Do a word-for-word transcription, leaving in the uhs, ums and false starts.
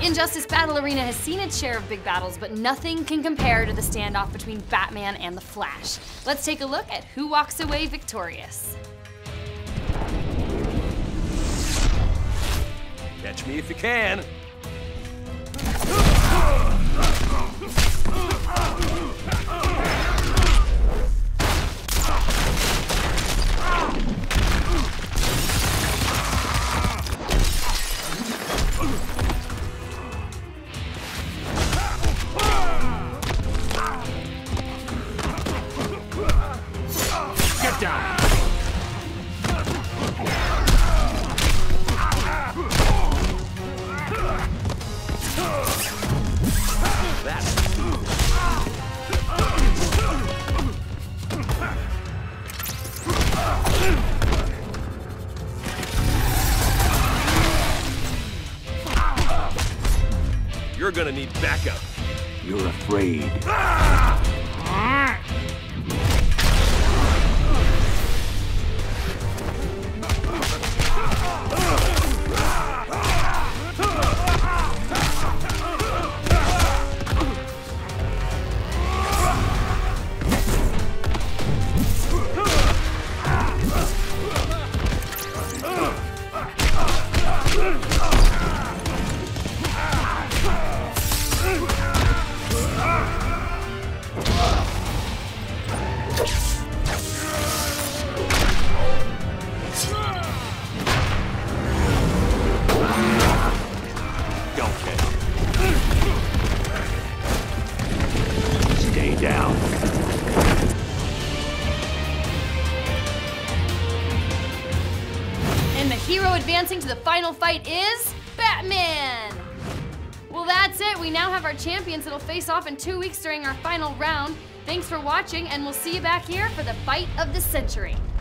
Injustice Battle Arena has seen its share of big battles, but nothing can compare to the standoff between Batman and the Flash. Let's take a look at who walks away victorious. Catch me if you can. Get down! You're gonna need backup. You're afraid. Stay down. And the hero advancing to the final fight is Batman! Well, that's it. We now have our champions that'll face off in two weeks during our final round. Thanks for watching, and we'll see you back here for the fight of the century.